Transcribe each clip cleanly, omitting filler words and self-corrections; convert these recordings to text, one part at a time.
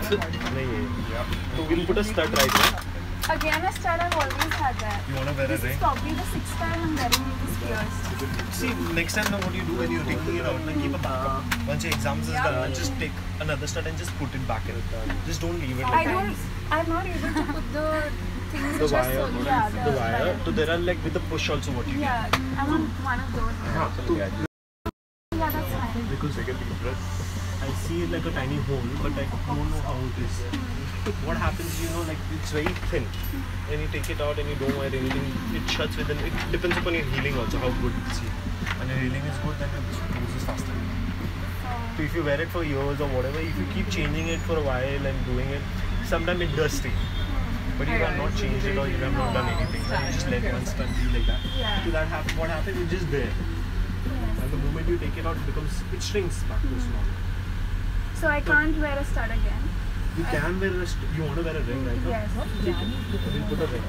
So we'll put a stud right now. Again, a stud, I've always had that. You want to wear This a ring? is probably the 6th time I'm wearing these pierced. See, next time now what you do when you're taking it out, keep a backup. Once your exams is done, just take another stud and just put it back in. Just don't leave it like that. I'm not able to put the things The which are wire, so, yeah, the wire. So there are like with the push also what you get. Yeah, I want one of those. Yeah, that's fine. Because I see it like a tiny hole, but I don't know how it is. What happens, like it's very thin. When you take it out and you don't wear anything, it shuts within. It depends upon your healing also, how good it's healing. When your healing is good, then it closes faster. So if you wear it for years or whatever, if you keep changing it for a while and doing it, sometimes it does stay. But you have not changed it or you have not done anything. So you just let one stud be like that. So that what happens, it's just there. And the moment you take it out, it shrinks back to normal. So I can't wear a stud again. You can wear a you want to wear a ring right now? Yes. We'll put a ring.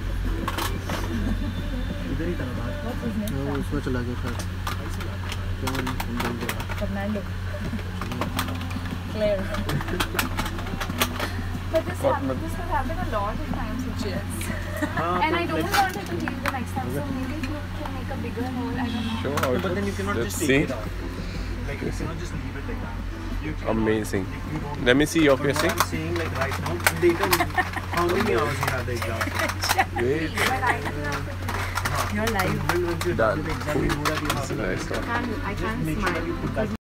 इधर ही करो बात. वो उसमें चला गया था. Fernando. Claire. But this will happen a lot of times with chairs. And I don't want it to heal the next time, so maybe if you can make a bigger hole, I don't know. Show how it But then you cannot looks. just take it out. Like you cannot just leave it like that. Amazing. Let me see your piercing. I'm saying like right now, later, how many hours you have the exam? Wait. But I still have to You're live. Done. The exam, you would have Nice one. I can't smile.